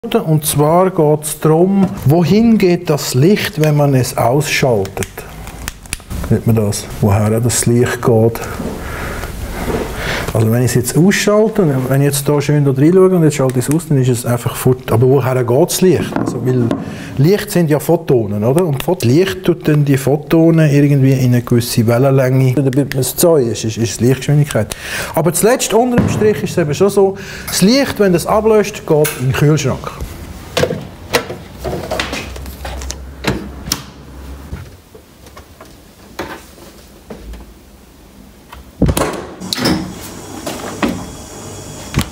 Und zwar geht es darum, wohin geht das Licht, wenn man es ausschaltet? Sieht man das? Woher das Licht geht? Also wenn ich es jetzt ausschalte, und wenn ich jetzt hier schön da reinschaue und jetzt schalte ich es aus, dann ist es einfach fort. Aber woher geht das Licht? Also, weil Licht sind ja Photonen, oder? Und Licht tut dann die Photonen irgendwie in eine gewisse Wellenlänge, damit man es zeigen, ist die Lichtgeschwindigkeit. Aber zuletzt, unter dem Strich, ist es eben schon so, das Licht, wenn das ablöscht, geht in den Kühlschrank.